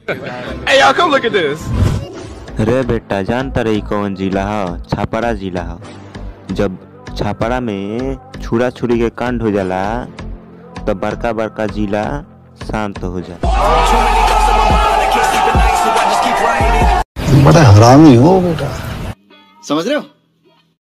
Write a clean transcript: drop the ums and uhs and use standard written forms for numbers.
Hey y'all, come look at this. रे बेटा जानता रही कौन जिला है? छापरा जिला है। जब छापरा में छुरा छुरी के कांड हो जाला तो बड़का बड़का जिला शांत हो जाए। बड़ा हरामी हो बेटा, समझ रहे हो?